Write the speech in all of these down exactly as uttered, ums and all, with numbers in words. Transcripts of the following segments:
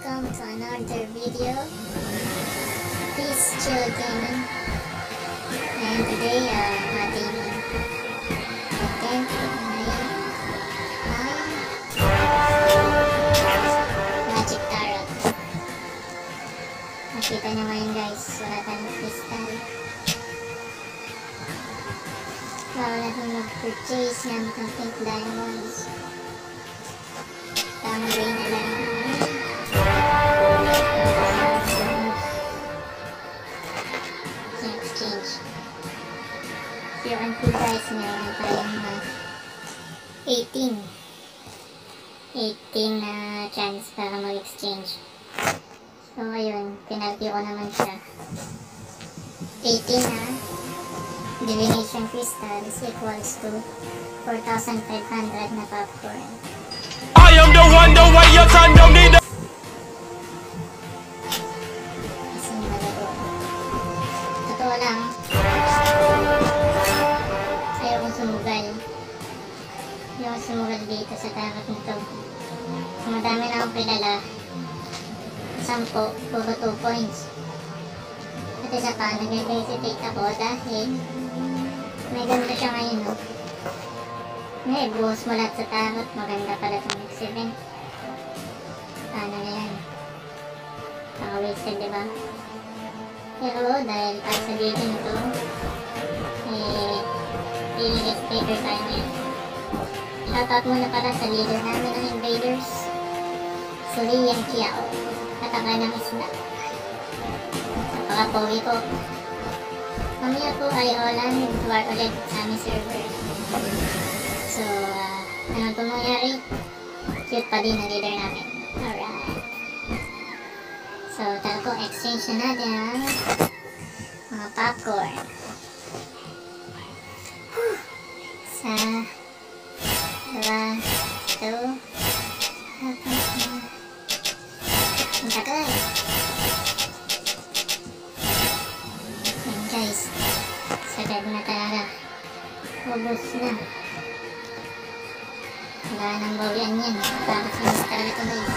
welcome to another video. Peace Chill Gaming. And today, uh, ating content ay ang Magic Tarot. Nakita nyo ngayon guys, wala tayong crystal. Bawal natin mag-purchase ng pink diamonds. Tamang way na lang. Exchange. Pure and cool guys, meron tayong uh, eighteen eighteen na uh, chance para mag-exchange. So ayun, pinalti ko naman siya. eighteen na divination crystal is equals to four thousand five hundred na popcorn. I am the one, the way your son don't need a... Kasi malaro. Totoo lang, ayaw kong sumugal. Ayaw kong sumugal dito sa tarot nito. Madami na akong kilala. Sampo, puro two points. At isa pa, nag-hesitate ako dahil may ganito siya ngayon, no? May buhos mo lahat sa tarot, maganda pala itong next event. Paano na yan? Paka-wasted, diba? Pero dahil para sa video nito, eh, i-sticker tayo ngayon. Shoutout muna pala sa leader namin ng invaders, si Liang Kiao, kataka ng isda. Napaka-pogi ko. Mamaya po ay Olan war ulit sa aming server. So, uh, ano po mangyari? Cute pa din na leader namin. Alright. So, tara po, exchange na natin ang mga popcorn. Sa dalawa, ito, apat na. Ang tagal. Yan guys, sagad na talaga. Ubus na. Wala nang bawian yan. Tapos yung talaga ito guys.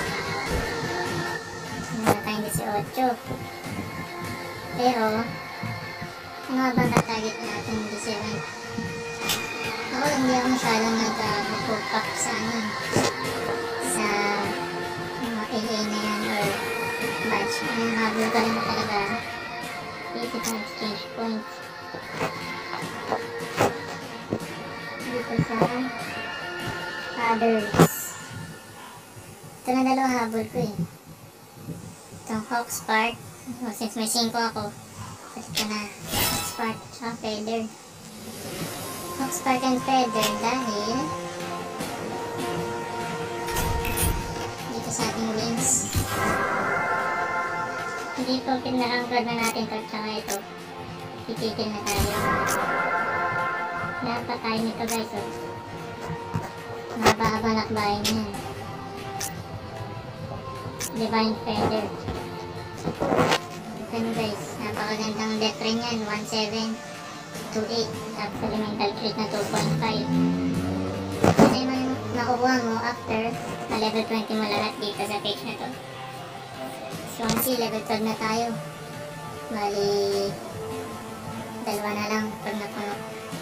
Wala tayong eighteen. Pero, ano nga ba na-target natin yung seven? Ako hindi ako masyadong nag-pull-up sa ano, sa mga A A na yan or badge. Ano, habol ka lang talaga. eighty-five exchange points. Dito sa others. Ito na dalawang habol ko eh. Itong Hawk Spark. So, since may cinco ako, ito na Hawk Spark tsaka Feather. Hawk Spark and Feather dahil dito sa ating wings. Hindi po pinarangkad na natin ito tsaka ito. Titikil na tayo. Dapat tayo nito guys oh. Mahaba-haba nakbayan yan. Divine Feather. Ito nyo guys, napakagandang death rin yan. one seven two eight. Tapos elemental crit na two point five. Ano yung makukuha mo after na level twenty mo lahat dito sa page na to. So kasi level twelve na tayo. Bali dalawa na lang pag napuno.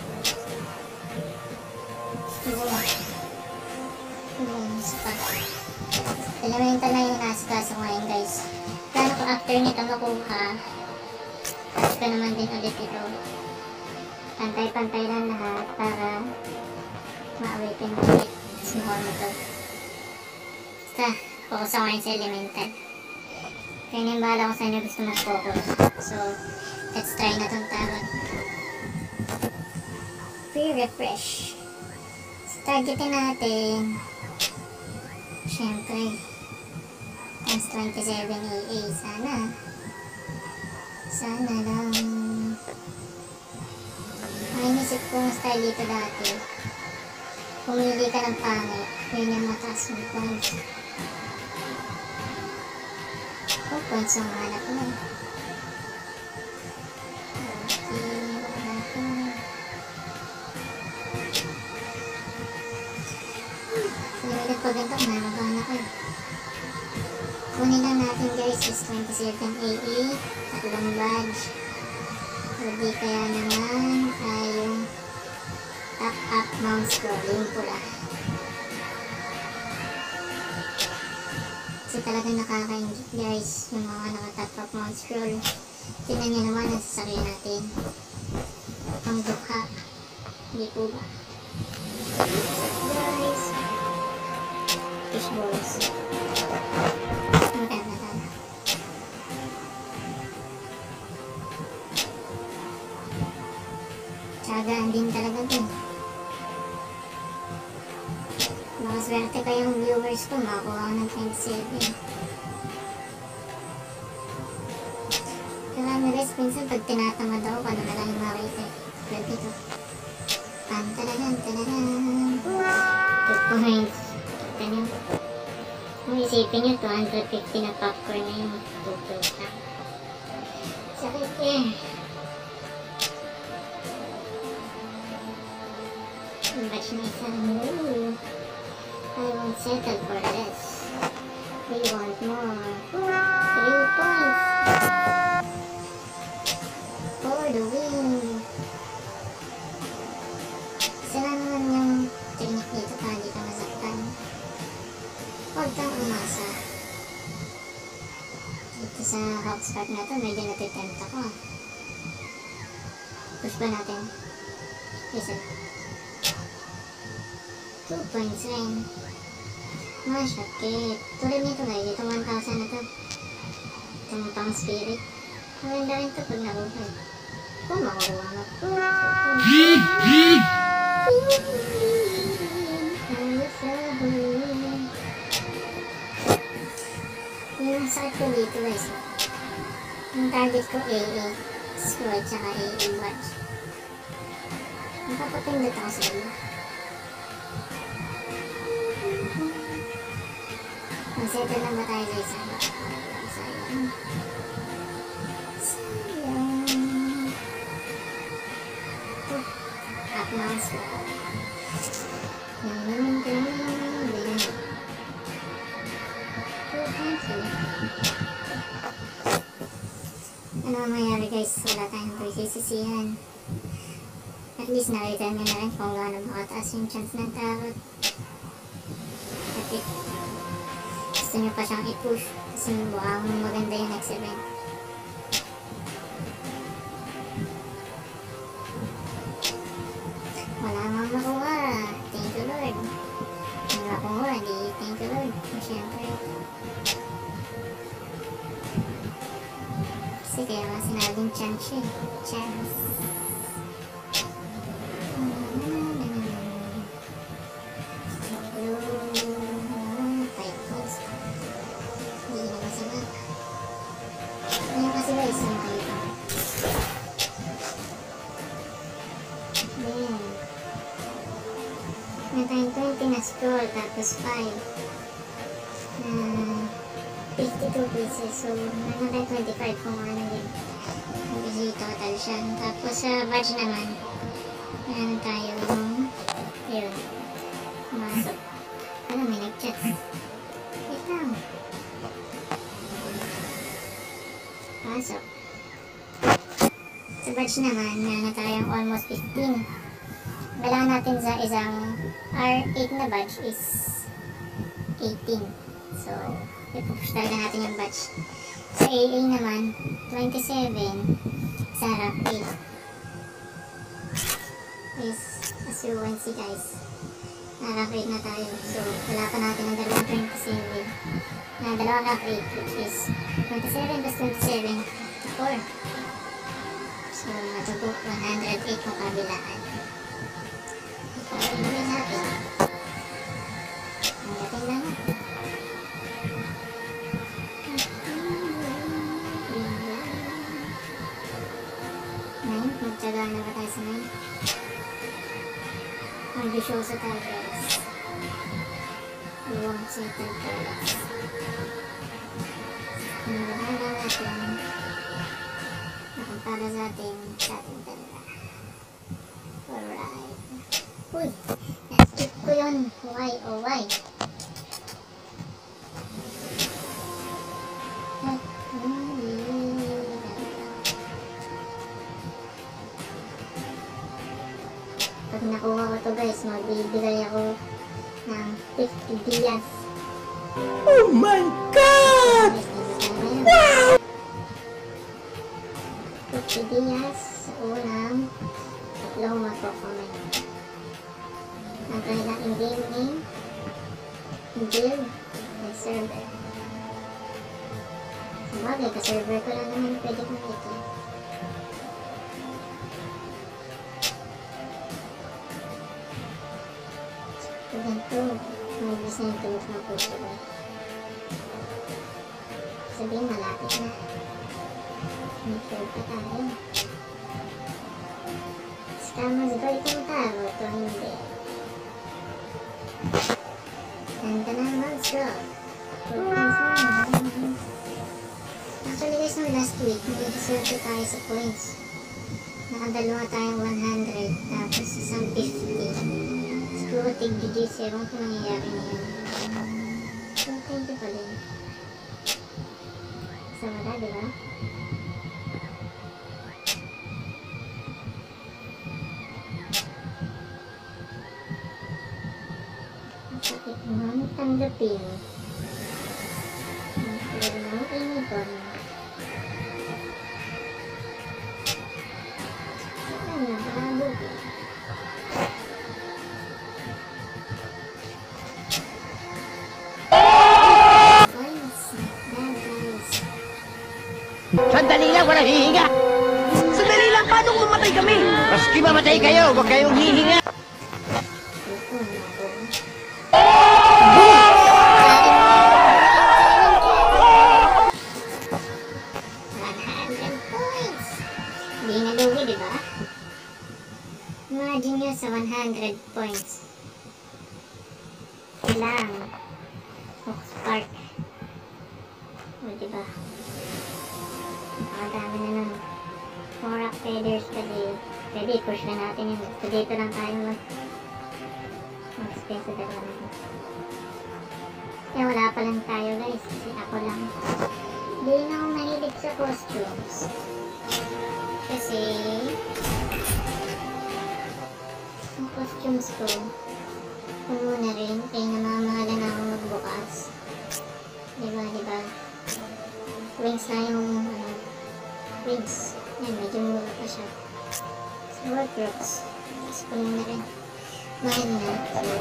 Pa. Elemental na yung nasa ko ngayon guys. Plano ko after nito makuha, tapos ko naman din ulit ito. Pantay-pantay lang lahat para ma-awaken ulit. Small na to. Basta, focus ako ngayon sa elemental. Kaya nang bahala ko sa inyo gusto mag-focus. So, let's try na itong tarot. Pre-refresh. So, targetin natin siyempre times twenty-seven A A. Sana sana lang ang inisip kong style dito dati, pumili ka ng pangit, yun yung mataas ng points. Oh, points ang hanap mo. Okay, wala ko. Pag ito, mahalagaan ako eh. kukunin lang natin guys is twenty-seven A A, tatlong badge. O di kaya naman ay yung top up mount scroll, yung pula. Kasi talagang nakaka-enjoy guys yung mga naka-top up mount scroll. Tingnan nyo naman ang sasakyan natin. Ang dukha. Hindi po ba? Guys, fish balls. Maganda talaga. Tsagaan din talaga din. Baka swerte pa yung viewers ko, makakuha ko ng twenty-seven. Kaya nga guys, minsan pag tinatamad ako, ano na lang yung makita. Tulad dito. Pantalagan, talagan. two points. Kita nyo. Kung isipin nyo, two hundred fifty na popcorn na yung two points lang. Sakit eh. Yung batch na isa. Ooh. I won't settle for less. We want more. Three points. For the win. Isa na naman yung technique dito para hindi ka masaktan. Huwag kang umasa. Dito sa hopspot na to, medyo natitempt ako. Push ba natin? Isa. two points rin. Masakit. Tulad nito guys, itong one thousand na to. Itong pang spirit. Maganda rin to pag nakuha. Kung makukuha mo. Yung sakit ko dito guys. Yung target ko A A. Scroll tsaka A A watch. Napapatindot ako sa iyo. Mag-settle lang ba tayo guys? Sayang. Sayang. Ito. Up mouse ko. Yan naman ko naman. Bilang. two cancel. Ano mangyari guys? Wala tayong pagsisisihan. At least nakita nyo na rin kung gaano makataas yung chance ng tarot. At it. Gusto nyo pa siyang i-push kasi mukhang maganda yung next event. Wala nga makuha. Thank you Lord. Wala makuha. Di thank you Lord. Siyempre. Kasi kaya nga sinabing chance yun. Chance. Scroll tapos five uh, fifty-two pieces, so one hundred twenty-five kung ano yun kasi total siya. Tapos sa uh, badge naman meron tayo yung yun pumasok. Ano, may nag-chat wait lang pasok. Sa badge naman meron tayong almost fifteen. Kailangan natin sa isang R eight na badge is eighteen. So, ipupush talaga natin yung badge. Sa A A naman, twenty-seven. Sa rank eight. Is, as you can see guys, na rank eight na tayo. So, wala pa natin ang dalawang twenty-seven. Na dalawang rank eight, which is twenty-seven plus twenty-seven, four. So, matubok one hundred eight kung kabilaan. Ang gawin natin. Ang dating lang natin. Nine, magtsaga na ba tayo sa nine? Ambisyoso tayo guys. We won't settle for less. Ang gawin lang natin. Para sa ating sa ating talaga. Alright. Uy, na-skip ko yun. Why, oh why? to guys, magbibigay ako ng fifty dias. Oh my God! Wow! fifty dias sa unang tatlong magko-comment. Ang kanilang in-game name, build, and server. Sabagay, ka-server ko lang naman pwede kong ito. So, ganito, may bisa yung tulog ng puso ko. Sabihin, malapit na. May fail pa tayo. Scammers ba itong tao? Ito hindi. Ganda na, let's go. Actually guys, no, last week, nag-deserve tayo sa points. Nakadalawa tayong one hundred, tapos isang fifty. Siguro tig-G G, ewan kung nangyayari na yun. So, thank you pa din. Sa wala, diba? Sakit naman tanggapin. Ang pwede naman inipon. Saan na nakabog eh. Points. Bad guys. Sandali lang, walang hihinga! Sandali lang, paano mamatay kami? Maski mamatay kayo, huwag kayong hihinga! Ito na ako. one hundred points! Hindi nalugi, diba? Imagine nyo sa one hundred points. Ilang Fox Park. O, diba? Nakadami na nun. Four up feathers kasi pwede push na natin yun. So, dito lang tayo mag mag-spend sa dalawa na. Kaya wala pa lang tayo guys, kasi ako lang. Hindi na ako mahilig sa costumes. Kasi ang costumes ko puno na rin, kaya namamahala na ako magbukas. Diba, diba? Wings na yung ano, wings. Yan, medyo mura pa siya. So, wardrobes. Tapos puno na rin. Mahal na. So,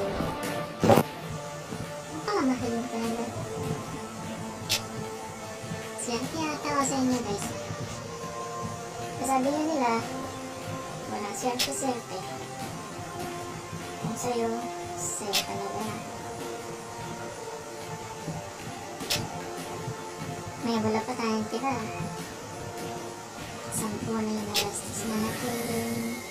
napakamahal na talaga. Swerte yata ako sa inyo guys. Kasabi nyo nila, wala swerte-swerte. Kung sa'yo, sa'yo talaga. May wala pa tayong tira. Sampu na yung nalastis natin.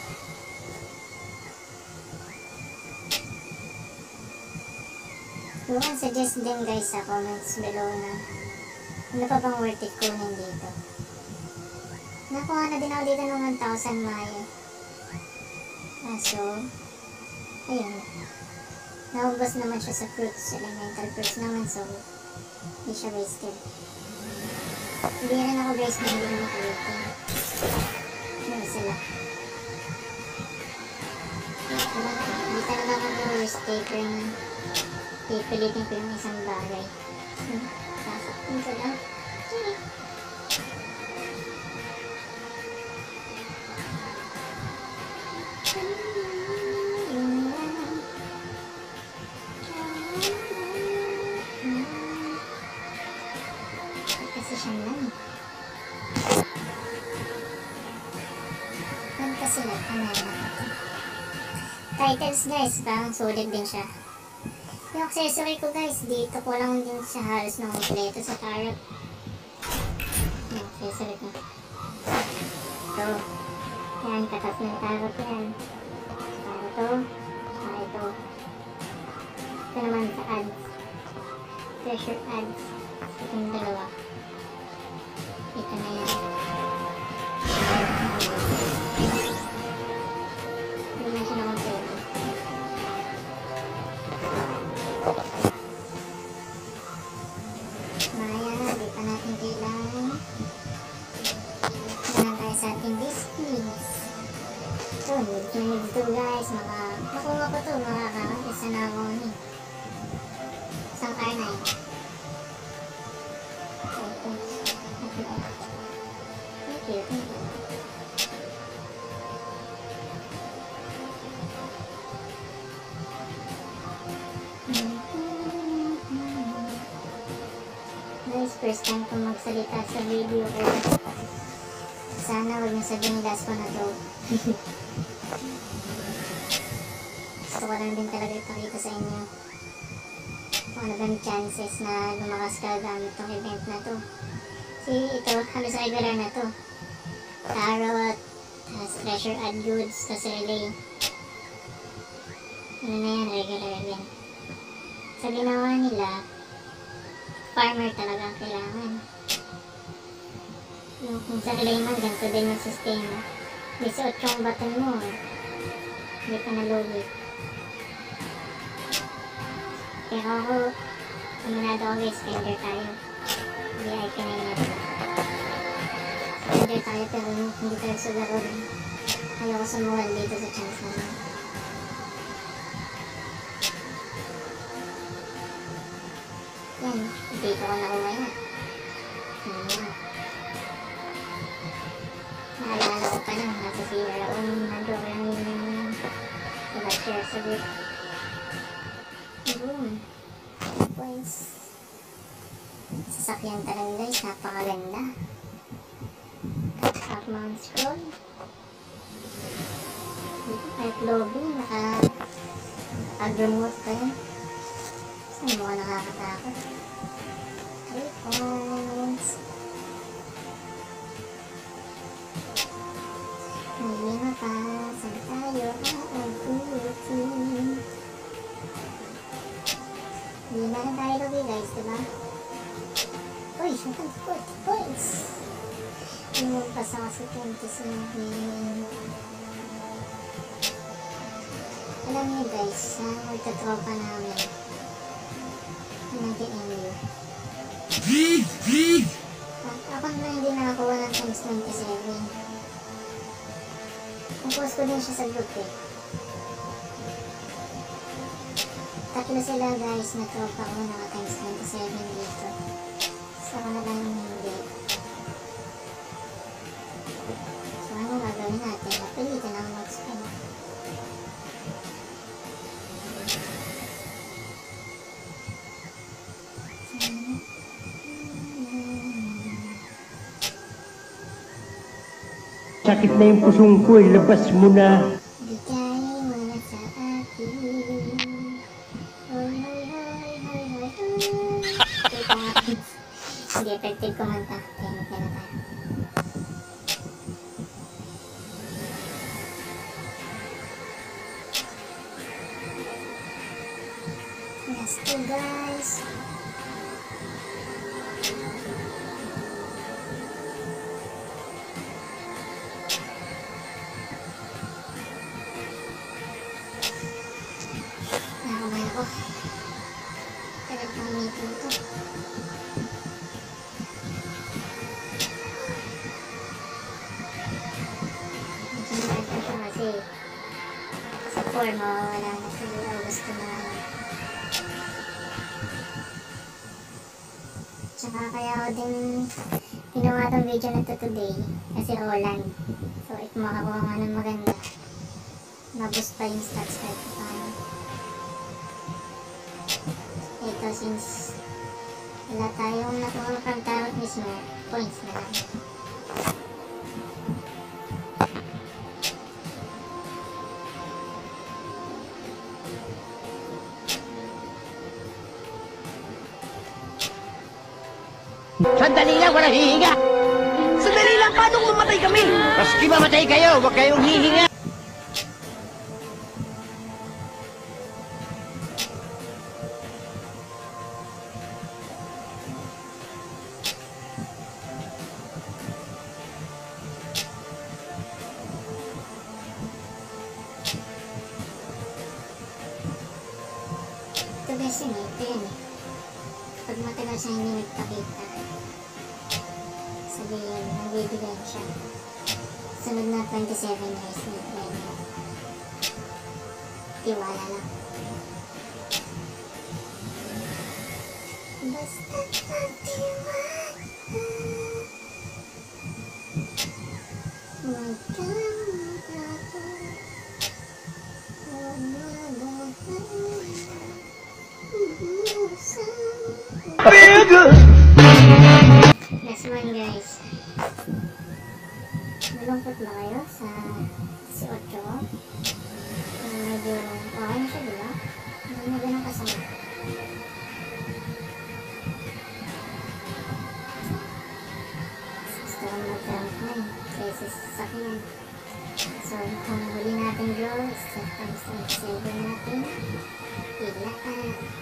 You can suggest din guys sa comments below na ano pa bang worth it kunin dito. Nakuha na din ako dito ng one thousand Maya. Kaso, ayun. Naubos naman siya sa fruits, elemental fruits naman, so hindi siya wasted. Hindi rin ako guys na hindi naman kulitin. Yung isa lang. Diba? Hindi talaga ako yung risk taker na pipilitin ko yung isang bagay. Hmm. Sasaktin ko lang. Okay. Kasi siya lang. Yan kasi lang. Titles guys, parang sulit din siya. Yung accessory ko guys, dito ko lang din siya halos na kompleto sa tarot. Yung accessory ko. Ito. Yan, katas ng tarot yan. Saka ito. Saka ito. Ito naman sa ads. Treasure ads. Ito yung dalawa. Ito na yan. Hindi na siya na kompleto. Maya, di pa natin kailangan. Kailangan tayo sa ating business. So, need to need to guys. Maka, makuha you, thank you. Guys, first time ko magsalita sa video ko. Sana wag niyo sabihin last ko na to. Gusto ko lang din talaga ipakita sa inyo kung ano bang chances na lumakas ka gamit tong event na to. See, ito, halos regular na to. Tarot, tas treasure add goods, tas relay. Ano na yan, regular event. Sa ginawa nila, farmer talaga ang kailangan. Yung kung sa relay man, ganito din yung sistema. eighteen yung button mo, hindi ka nalugi. Pero ako, kuminado ako guys, spender tayo. Hindi ay kinain natin. Spender tayo pero hindi tayo sugaro rin. Ayoko sumuhan dito sa chance na yun. Yan, dito ko nakuha yan. Hmm. Naalala ko pa lang, nasa si Raon, nandun lang yung nag-share sa group. Boom. Points. Sasakyan talaga guys, napakaganda. Top mount scroll. Dito kahit lobby, naka ag-remote pa yan. Saan mo ka nakakatakot? three points. May lima pa. Saan tayo? Ah, fourteen. Lima na tayo lobby guys, diba? Uy, hanggang forty points. Lumagpas ako sa twenty-seven. Alam niyo guys, sa magtatropa namin, nag-M U. Ako na hindi nakakuha ng times twenty-seven. Napost ko din siya sa group eh. Tatlo sila guys na tropa ko naka times twenty-seven dito. So ako na lang hindi. So ano gagawin natin? Napilitan ako mag-spend. Sakit na yung pusong ko, ilabas mo na. Bigay mo na sa akin. Hoy, hoy, hoy, hoy, hoy, hoy. Hindi, effective kumanta. Kaya magkana tayo. Last two guys. Nakakamay ako. Tagal pang meeting to. Sinunod ko siya kasi sa four mawawala na sa Augusto na. Tsaka kaya ako din ginawa tong video na to today kasi Roland. So if makakuha nga ng maganda, maboost pa yung stats kahit paano. Ito since wala tayong nakuha from tarot mismo, points na lang. Sandali lang, walang hihinga! Sandali lang, paano mamatay kami? Maski mamatay kayo, huwag kayong hihinga! Ito guys yun eh, ito yun eh. Pag matagal siya hindi nagpakita, sabihin, nagbibigay siya. Sunod na twenty-seven guys, nagbibigay niya. Tiwala lang. Basta magtiwala. Malungkot ba kayo sa si Ocho ko? Uh, medyo okay na siya, diba? Hindi na ganun kasama. Gusto kong mag-rank na eh, kaysa sa akin. So, kung huli natin draw, step times twenty-seven natin. Hila ka.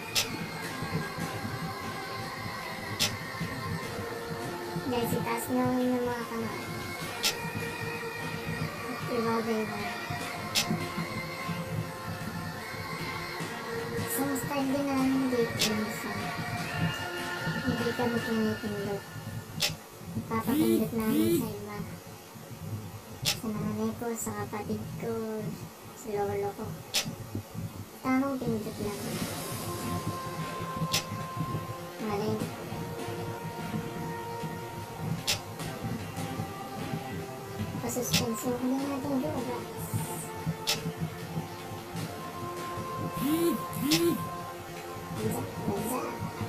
Guys, itaas nyo yung mga kamay. Revolver ba? Isang style din namin dito sa hindi kami pinipindot. Papapindot namin sa iba. Sa nanay ko, sa kapatid ko, sa lolo ko. Tamang pindot lang. Malay na. Pasuspense yung huli natin doon, guys. Banza, banza.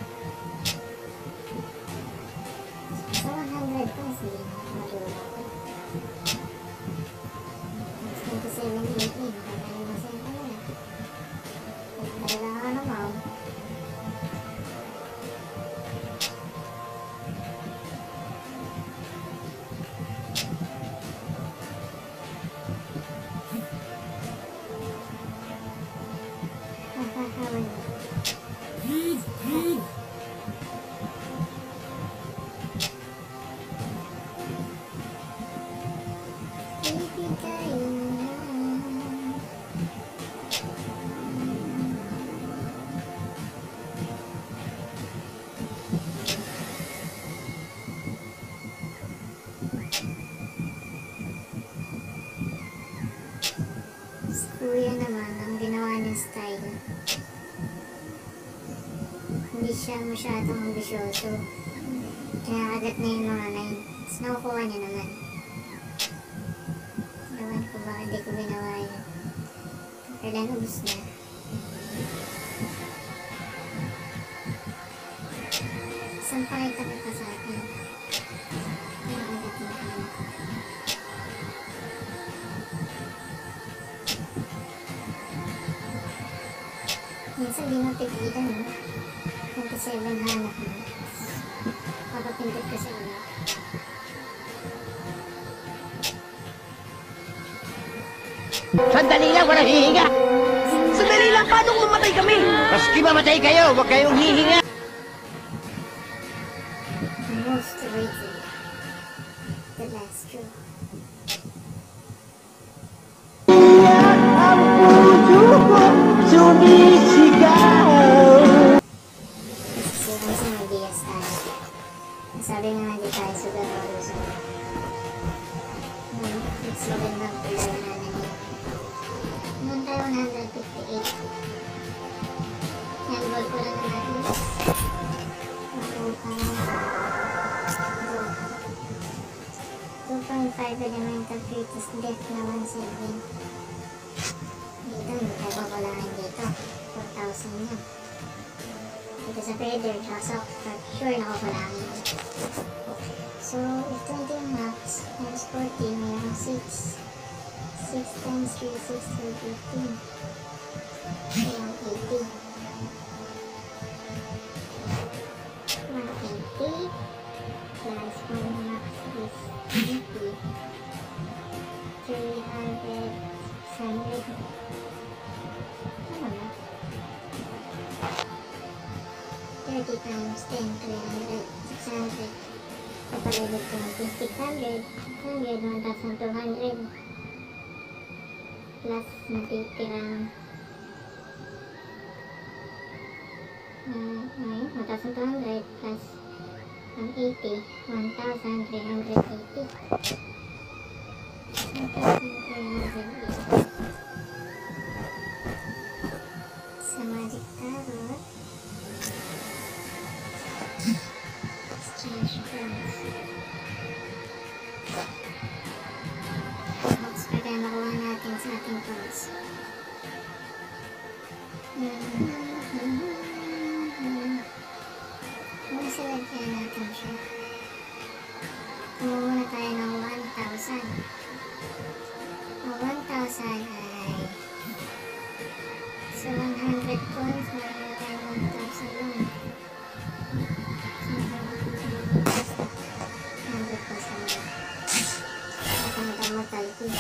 Sa one hundred pa, sige, madula ko. twenty-seven eighteen, kaya masaya ka na. Talaga nga naman. Kuya naman, ang ginawa niyang style, hindi siya masyadong ambisyoso. Kaya agad na yung mga line. Tapos nakukuha niya naman. Ewan ko ba, hindi ko ginawa yun. Kailan ubus na. Saan pakita ko pa sa akin? Kaya agad na kami. Minsan di mapigilan, no? twenty-seven hanap mo. Papapindot ka sa iyo. Sandali lang, walang hihinga! Sandali lang, paano mamatay kami? Maski mamatay kayo, huwag kayong hihinga! Most rated. The last draw. Ang puso ko sumisigaw! So, kasi mag-dias tayo. Sabi nga hindi tayo sugar o luso. Hmm, it's magandang player na nangyay. Noon tayo one fifty-eight. Handball ko lang na natin. Makuha. two point five elemental greatest death na one seven. Dito, hindi tayo papalangan dito. four thousand na. Dito sa Predator, tsaka sa Octart, sure nakapalangan. So, if twenty yung max, times forty, mayroong six. six times three, six, three, fifteen. Mayroong eighty. one eighty. Plus one max is eighty. three hundred. six hundred. Ano na? thirty times ten, three hundred. six hundred. Kapalibig ko natin six hundred. six hundred, one thousand two hundred. Plus natitirang uh, ay, one thousand two hundred plus one eighty, one thousand three hundred eighty. one thousand three hundred eighty. Sa Magic Tarot, exchange friends. Box pa tayo makuha natin sa ating cards. Masalad kaya natin siya. Kumuha na tayo ng one thousand. hundred points, meron tayo one thousand lang. one hundred points naman. Nakakita mortality.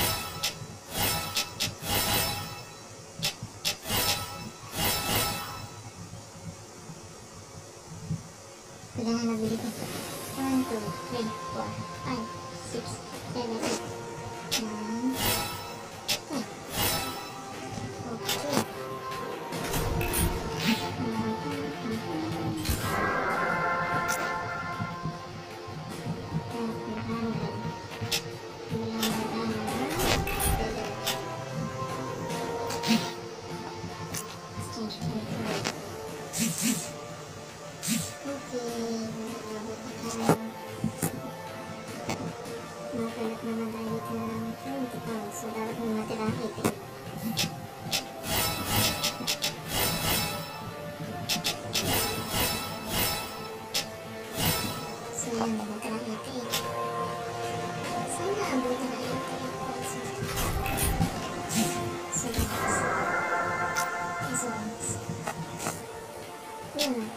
Pila na nabili ko? one, two, three, four, five, six, seven, eight, nine, ten. Okay. Makalat naman tayo dito ng twenty pounds. So, dapat may matirang eighty. So, yan. May matirang eighty-eight. Sana abuti na eighty-eight pounds. So, guys. So, guys. Yan na.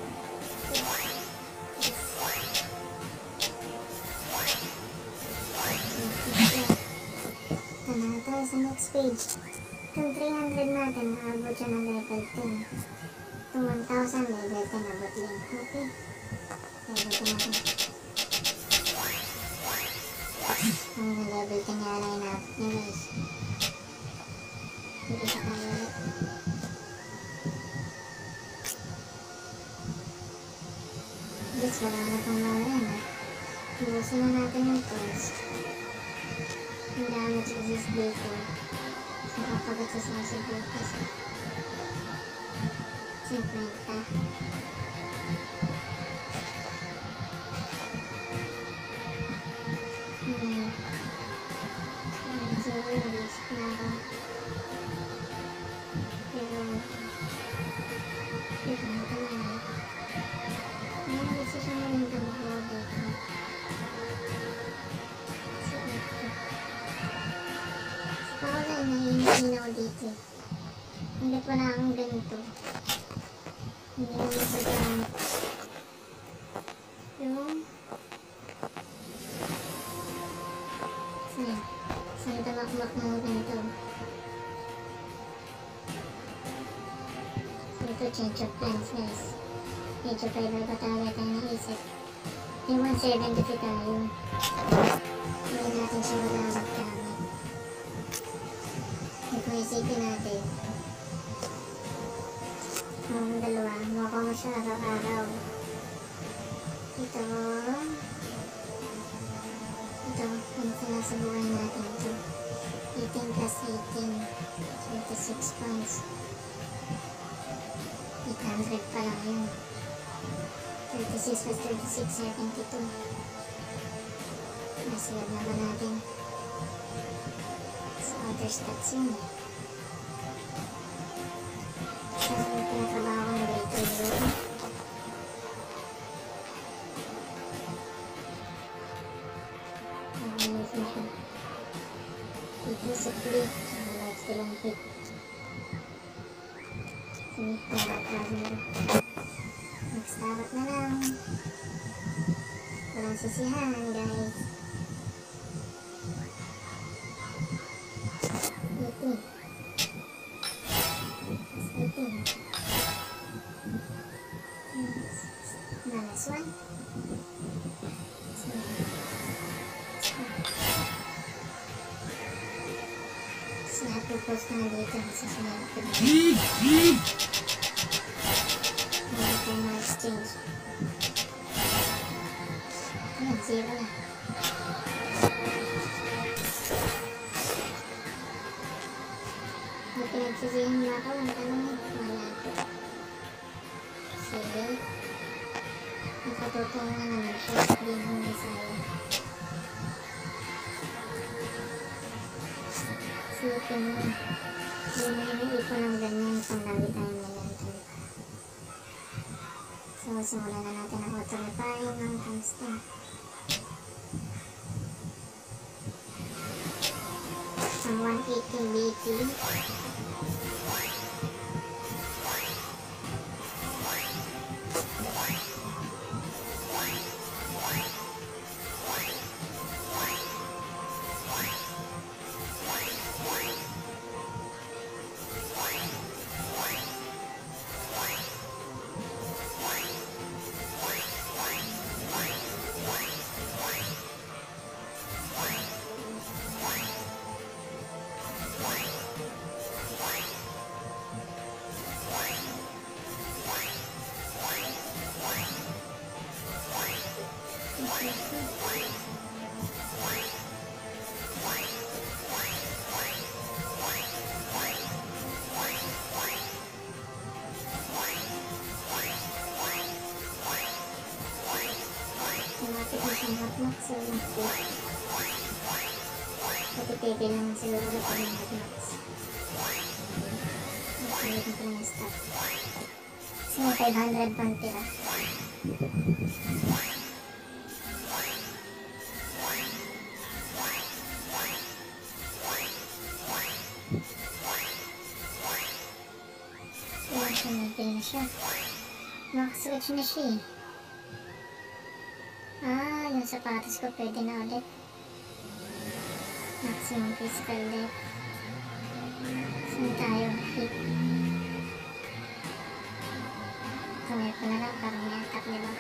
Tama tayo sa next page. Itong three hundred natin, naabot siya ng level ten. Itong one thousand, level ten, abot din. Okay. Level ten natin. Hanggang level ten nga lang inaabot niya, guys. Hindi sa tayo ulit. Guys, wala na itong nawalan, ha. Iwasan na natin yung tools. Ang damage exist dito. Nakapagat sa sensitive kasi. cinquenta. Hmm. Zero release. Naka. Pero. Ito na ito na. Ngayon gusto siya na yung gamawa dito. Wala na hinihinaw dito. Hindi pa na ang ganito. Hindi na masagamit. Yung saan? Saan tamakmak mo ganito? So ito change of plans, guys. Age of fiber pa talaga tayo naisip. May one seventy tayo. Hindi natin siya magamit gamit. Kung isipin natin, ang dalawa, mukha mo siya araw-araw. Ito, ito, kung sinasubukan natin ito, eighteen plus eighteen, twenty-six pounds. eight hundred pa lang yun. thirty-six plus thirty-six, seventy-two. Nasilab naman natin. Sa other stats yun. Sa pinatrabaho ko na dito yun. Ayos na siya. Dito sa click. Like silang click. Sige, pinatrabaho. Next tarot na lang. Walang sisihan, guys. eighteen. eighteen. Minus one. So, happy post na dito sa sunod ko dito. Hindi tayo ma-exchange. Ayan, zero na. May pinagsisihan ba ako? Ang tanong eh. Wala ko. Sige. Nakatutungan naman siya. Hindi mo masaya. Sipin mo. Hindi mo iniipon ng ganyan kung lagi tayo momentum. So, simulan na natin ang auto-replying ng tungsten. Ang one eighty B T. Lumapit na siyang hotmax, so lumapit. Patitigil naman siguro na pag ng hotmax. Ulit na pala yung stop. Kasi may five hundred pang tira. Ayan, sumuntin na siya. Nakaswitch na siya eh. Ah, yung sapatos ko pwede na ulit. Maximum physical depth. Saan tayo? Hit. Kamay ko na lang parang may attack, diba?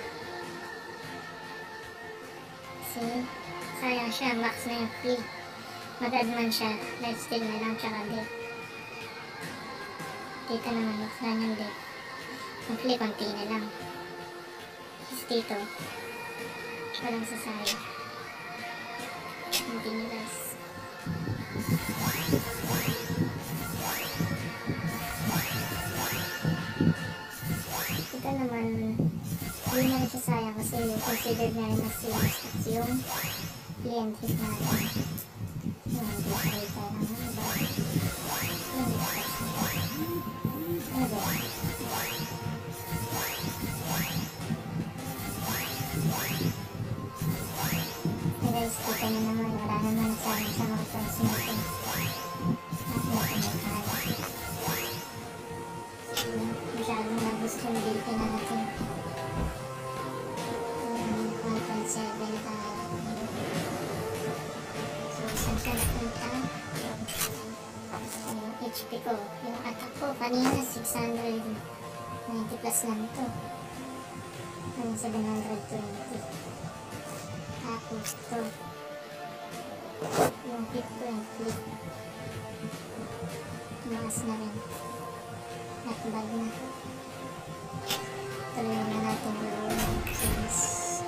See? Sayang siya. Max na yung flea. Mag-add man siya. Lifesteal na lang tsaka depth. Dito naman max na yung depth. Yung flea konti na lang. Is dito. Walang sasayo. Hindi nyo guys. Ito naman, hindi na rin sasayang kasi considered na rin na sales at yung client hit natin. Yung hindi tayo tayo ng iba. Yung hit ano ba? Guys, kita nyo naman, wala naman sayang sa mga transmitting. At nakamukhaan. So, masyadong nag-gusto yung building natin. one point seven tayo. So, saan siya napunta? Yung H P ko, yung attack ko, kanina six hundred ninety plus lang to. Ano, seven hundred twenty. Tapos ito, yung hit ko yung flip, tumaas na rin, not bad na. Tuloy na natin yung since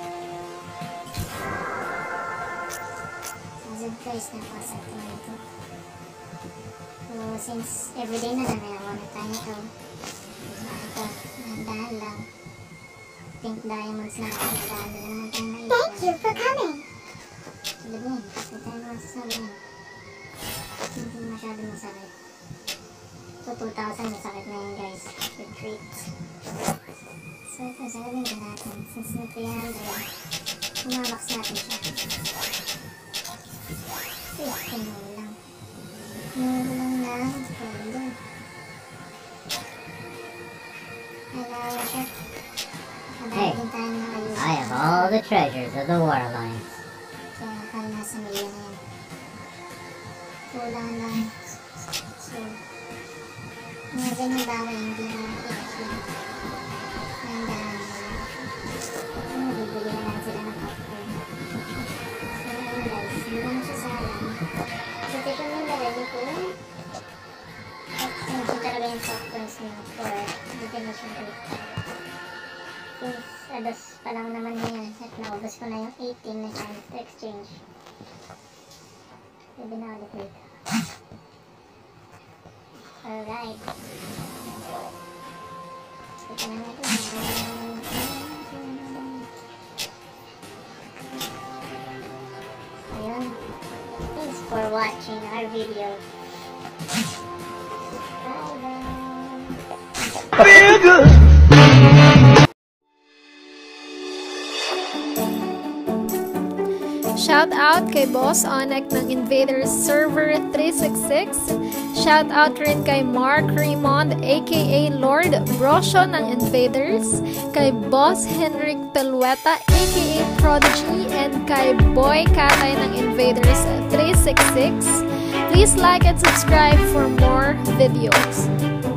thousand price na pasakto na ito. So since everyday na nanayawa na tayo ito, ito, nandahan lang. Pink diamonds na ako, dami naman tayo na ito. Thank you for coming! Tulad yan, hindi tayo masasabi yan. Hindi masyado masakit. So two thousand masakit na yun guys, with treats. So ito, sabihin na natin, since na three hundred, umamax natin siya. fifteen mo lang. Mo lang ng folder. Alawa siya. Hey, I have all the treasures of the War Alliance. Kaya akala nasa milyon na yan. Kulang lang. So, mga ganyan bagay hindi na i-achieve. Nandahan mo lang. Ano, bibili na lang sila ng popcorn. So, ayun guys, hindi lang siya sayang. So, tignan mo na rin ko. At hindi talaga yung popcorns niyo for bigyan na siyang rate. Since ados pa lang naman niya at naubos ko na yung eighteen na chance to exchange. Pwede na ulit dito. Alright. Kita na natin. Ayun. Thanks for watching our video. Bye bye. Feel good. Shout out kay Boss Onek ng Invaders Server three sixty-six. Shout out rin kay Mark Raymond aka Lord Brosio ng Invaders, kay Boss Henrik Pelueta aka Prodigy, and kay Boy Katay ng Invaders three sixty-six. Please like and subscribe for more videos.